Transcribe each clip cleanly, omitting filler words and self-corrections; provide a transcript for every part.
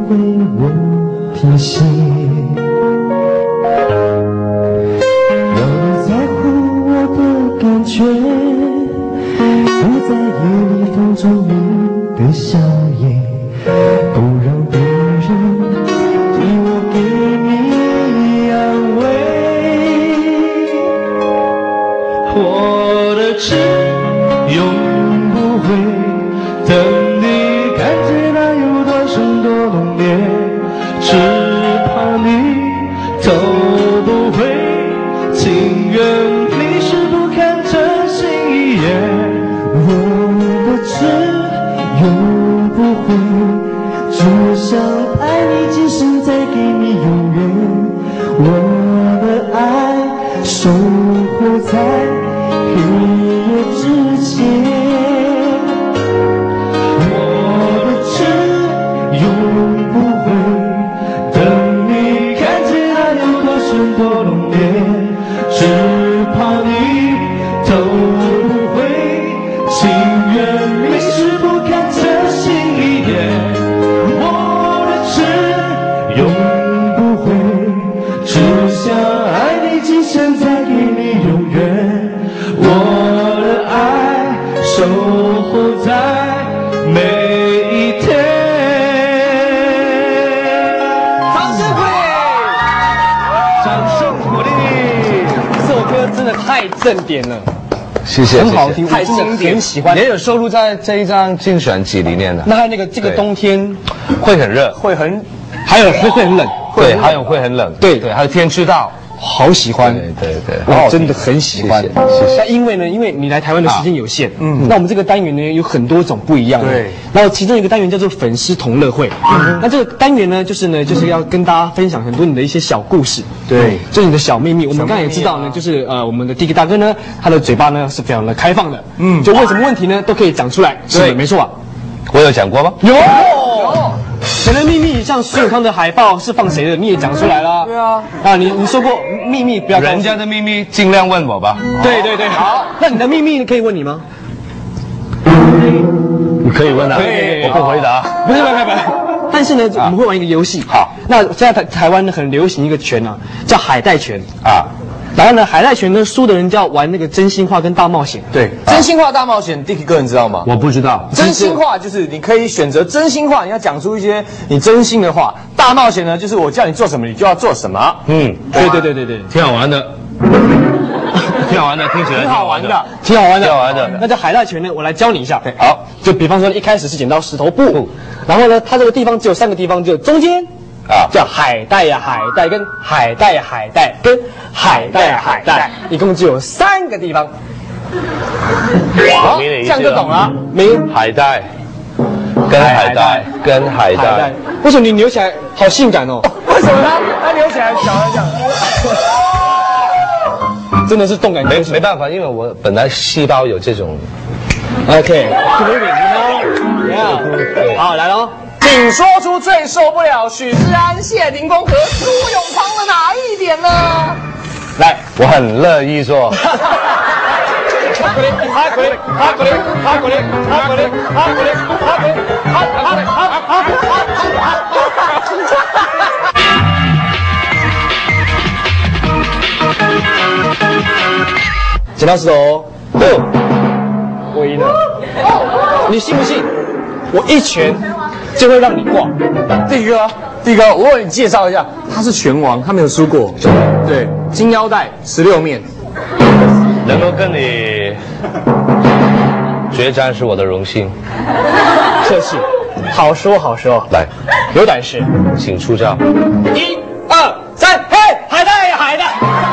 为我停歇。要你在乎我的感觉，不在夜里放纵你的笑颜，不让别人替我给你安慰。我的痴永不会等你看见那有多深多浓烈，只怕你都不会，情愿你是不看真心一眼。我的痴永不会，只想爱你今生再给你永远，我的爱守护在黑夜之前。我的痴永不会等你看见那有多深多浓烈，只怕你都不会，情愿你是不看真心一眼。我的痴永不会，只想爱你今生再给你永远，我的爱守护在每一天。 掌声鼓励，掌声鼓励！这首歌真的太正点了， 谢谢， 很好听， 太我真的很喜欢。 也有收录在这一张竞选集里面的。 那还有这个冬天会很热， 还有会很冷， 对，还有会很冷， 对对，还有天知道， 好喜欢， 对， 我真的很喜欢。 谢谢。 那因为你来台湾的时间有限，那我们这个单元呢有很多种不一样的， 对。 然后其中一个单元叫做粉丝同乐会，那这个单元呢就是要跟大家分享很多你的一些小故事， 对， 就是你的小秘密。我们刚才也知道呢，就是我们的第一个大哥呢，他的嘴巴呢是非常的开放的，就问什么问题呢都可以讲出来，是的，没错啊。 我有讲过吗？ 有。谁的秘密像孙永康的海报是放谁的，你也讲出来了。对啊，你说过秘密不要告诉人家的秘密尽量问我吧。 对，好。那你的秘密可以问你吗？ 你可以问啊，我不回答。 不是。但是呢，我们会玩一个游戏。 好， 那现在台湾呢很流行一个拳啊，叫海带拳啊。 然后呢，海带拳呢输的人就要玩那个真心话跟大冒险。 对，真心话大冒险 ，Dicky 哥你知道吗？ 我不知道。 真心话就是你可以选择真心话，你要讲出一些你真心的话。大冒险呢，就是我叫你做什么，你就要做什么。 对， 挺好玩的，挺好玩的，听起来挺好玩的， 挺好玩的， 挺好玩的。 那叫海带拳呢，我来教你一下。 好， 就比方说一开始是剪刀石头布，然后呢，它这个地方只有3个地方，就中间。叫海带呀海带跟海带呀海带跟海带呀海带，一共只有3个地方。 好，这样就懂了。 海带跟海带跟海带， 为什么你扭起来好性感哦？ 为什么他扭起来小了这样？ 真的是动感没办法，因为我本来细胞有这种。 OK， 好，来喽。 请说出最受不了许志安、谢霆锋和苏永康的哪一点呢？ 来，我很乐意做。 剪刀石头布，我赢了。你信不信？我一拳就会让你挂。 第一个，我为你介绍一下，他是拳王，他没有输过。对，金腰带16面。 能够跟你决战是我的荣幸。 客气，好说好说。 来， 有胆识， 请出招。 1、2、3，嘿，海带呀海带！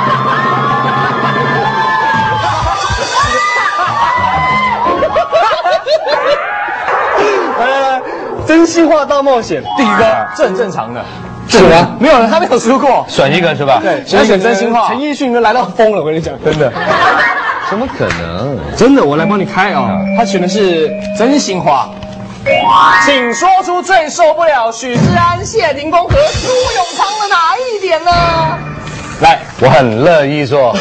来，真心话大冒险， 第一个，这很正常的。 是吗？ 没有人，他没有输过。 选一个是吧？ 对，要选真心话。 陈奕迅都来到疯了，我跟你讲，真的。 怎么可能？ 真的，我来帮你开啊。他选的是真心话。请说出最受不了许志安、谢霆锋和苏永康的哪一点呢？ 来，我很乐意做。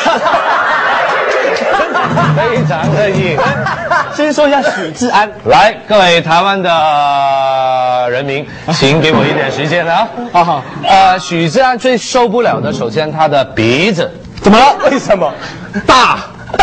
非常乐意。 先说一下许志安。 来，各位台湾的人民，请给我一点时间啊。 好， 许志安最受不了的，首先他的鼻子怎么了？为什么？ 大，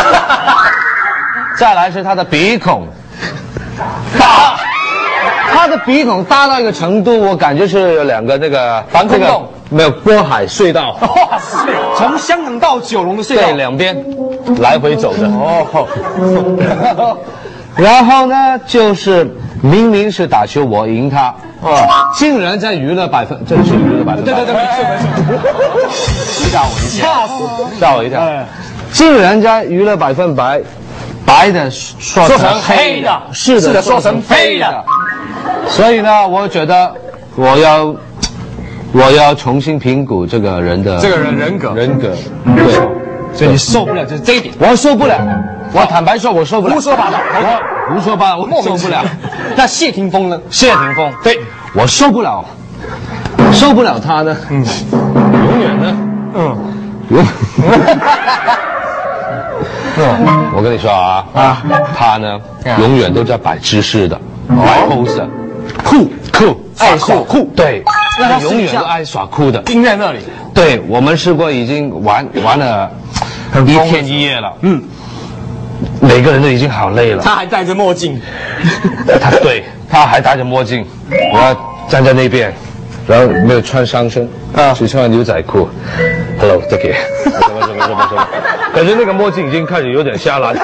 再来是他的鼻孔大，他的鼻孔大到一个程度，我感觉是有两个那个防空洞， 没有过海隧道。 哇塞，从香港到九龙的隧道， 对，两边来回走的。 哦， 然后呢，就是明明是打球我赢他，竟然在娱乐百分，这是娱乐百分百， 对，没错， 吓我一跳， 吓死， 吓我一跳，竟然在娱乐百分百，白的说成黑的，是的说成非的，所以呢，我觉得我要重新评估这个人的人格，对， 所以你受不了就是这一点， 我受不了，我坦白说我受不了， 胡说八道， 胡说八道，我受不了。 那谢霆锋呢？ 谢霆锋， 对， 我受不了他呢，永远呢，我跟你说啊，他呢，永远都在摆姿势的，摆 pose，酷， 爱耍酷， 对，他永远都爱耍酷的， 盯在那里。 对，我们试过已经玩了一天一夜了，每个人都已经好累了。 他还戴着墨镜， 他还戴着墨镜，然后站在那边，然后没有穿上身，只穿牛仔裤。Hello， 这个什么？可是那个墨镜已经开始有点下来，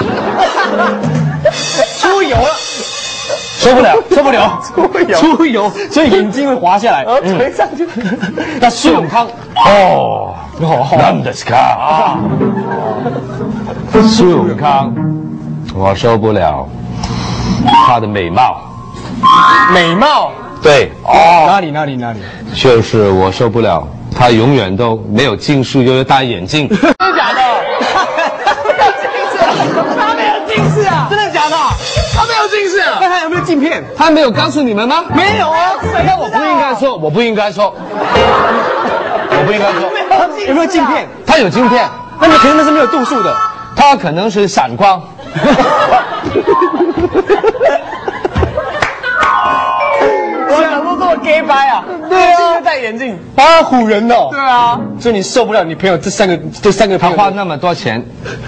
出油了， 受不了， 出油，所以眼睛会滑下来，垂上去。那苏永康， なんですか？苏永康，我受不了他的美貌，对， 哪里？ 就是我受不了，他永远都没有近视，又戴眼镜。 真的假的？他没有近视啊！真的假的？他没有近视啊？那他有没有镜片？ 他没有告诉你们吗？ 没有啊！ 那我不应该说，我不应该说。 有没有镜片？ 他有镜片， 那你可能那是没有度数的， 他可能是闪光。 我想说这么 gay 掰啊！对啊，戴眼镜，唬人哦。对啊，所以你受不了你朋友这三个他花那么多钱，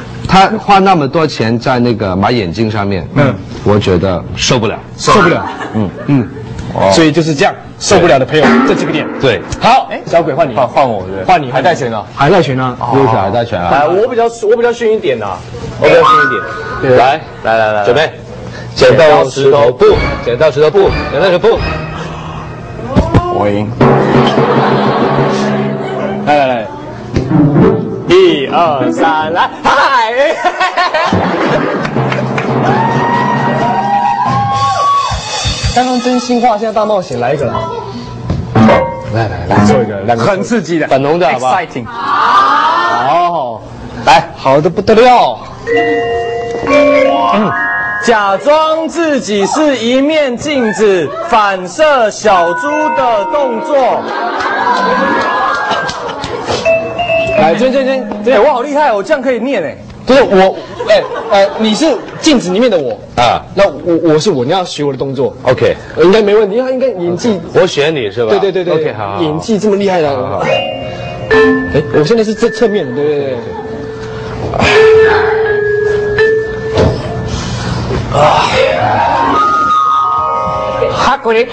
在那个买眼镜上面，我觉得受不了。 所以就是这样，受不了的朋友这几个点。 对， 好，小鬼换你， 换我， 换你，海带拳啊， 又是海带拳啊！ 来，我比较逊一点呐， 来，准备，剪刀石头布， 我赢。来，1、2、3，来，嗨！刚刚真心话，现在大冒险，来一个啦！来，做一个很刺激的， 粉红的好不好 ？Exciting！ 好，来，好的不得了。假装自己是一面镜子，反射小猪的动作。来，这，我好厉害哦，我这样可以念哎。不是我，你是镜子里面的我啊，那我是我，你要学我的动作。 OK， 应该没问题，应该演技。 我选你是吧？ 对 OK， 好， 演技这么厉害的。我现在是侧面的，对。哈鬼，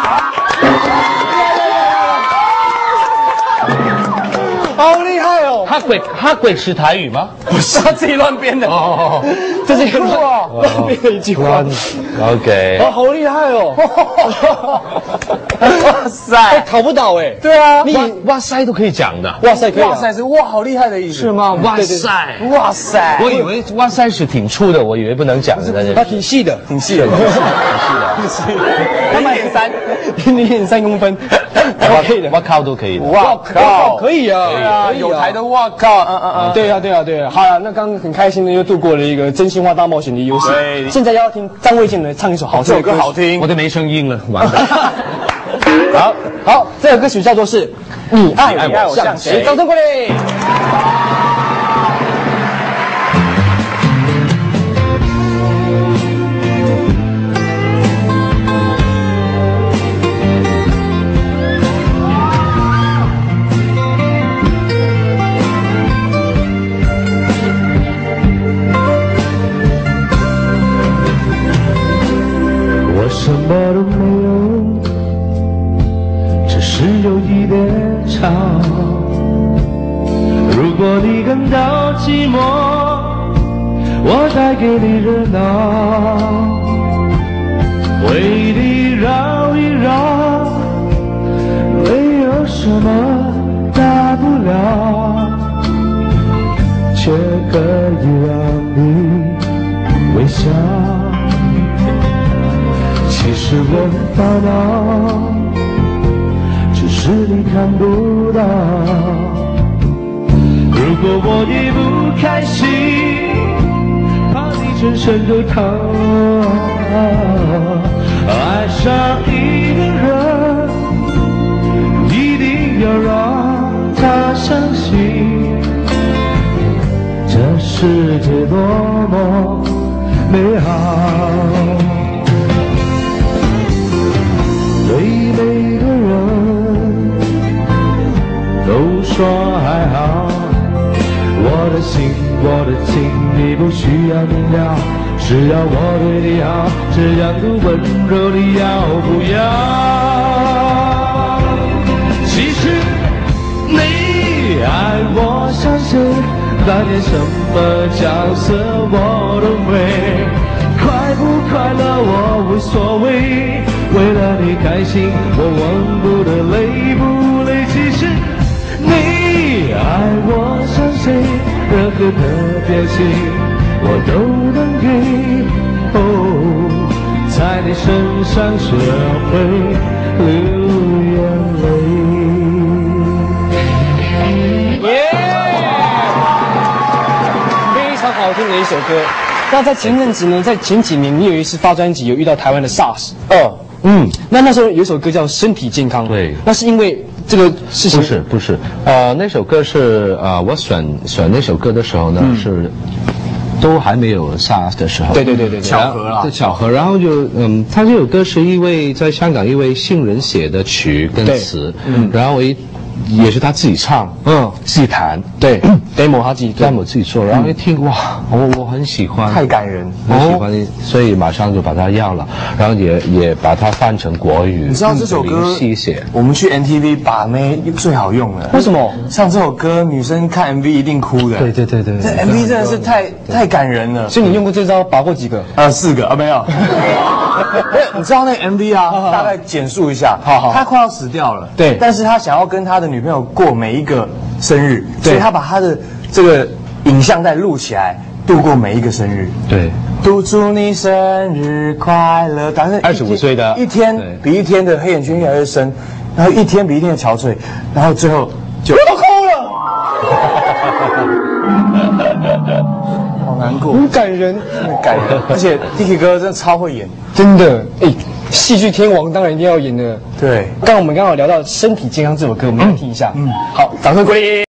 好厉害哦！ 他会吃台语吗？ 不是他自己乱编的。 哦， 这是一个乱编的一句话。 OK， 哦，好厉害哦！ 哇塞， 考不倒哎。 对啊， 你哇塞都可以讲的。 哇塞可以啊。 哇塞是哇好厉害的意思。 是吗？哇塞， 哇塞， 我以为哇塞是挺粗的，我以为不能讲的。 他挺细的， 挺细的， 他0.3公分，可以的。 哇靠都可以的。 哇靠， 可以啊， 对啊，有台的哇靠， 对啊。好了，那刚刚很开心的又度过了一个真心话大冒险的游戏。 对， 现在要听张卫健来唱一首好听的歌， 好听， 我都没声音了，完了。 好，这首歌曲叫做是《你爱我像谁》，掌声鼓励。 我什么都没有，只是有一点吵。如果你感到寂寞，我带给你热闹，为你绕一绕，没有什么大不了，却可以让你微笑。其实我很烦恼，只是你看不到。如果我一不开心，怕你全身都疼。爱上一个人，一定要让他相信，这世界多么美好。对每个人都说还好，我的心我的情你不需要明了，只要我对你好，这样的温柔你要不要？其实你爱我像谁，扮演什么角色我都会，快不快乐我无所谓，为了你开心，我忘不得累不累。其实你爱我像谁，任何的表情我都能给。哦，在你身上学会流眼泪。 非常好听的一首歌。那在前阵子呢，在前几年，你有一次发专辑，有遇到台湾的 SARS。那时候有一首歌叫《身体健康》。 对， 那是因为这个事情。 不是，那首歌是我选那首歌的时候呢，是都还没有 SARS 的时候。 对， 巧合了。 对，巧合。然后就他这首歌是在香港一位新人写的曲跟词，然后也是他自己唱，自己弹， 对，demo 他自己做，然后一听哇，我很喜欢， 太感人， 很喜欢，所以马上就把它要了，然后也把它翻成国语。 你知道这首歌， 谢谢。 我们去 NTV 把妹最好用了。 为什么？ 唱这首歌，女生看 MV 一定哭的。 对， 这 MV 真的是太感人了。 所以你用过这招，拔过几个 ？4个啊，没有。你知道那个 MV 啊，大概简述一下。 好， 他快要死掉了， 对， 但是他想要跟他的女朋友过每一个生日，所以他把他的这个影像带录起来，度过每一个生日。 对， 祝你生日快乐。但是 25岁的一天比一天的黑眼圈越来越深，然后一天比一天的憔悴，然后最后就我都哭了。好难过， 很感人， 而且 Dicky 哥真的超会演， 真的，戏剧天王当然一定要演的。 对， 我们刚好聊到《身体健康》这首歌，我们来听一下。好，掌声鼓励。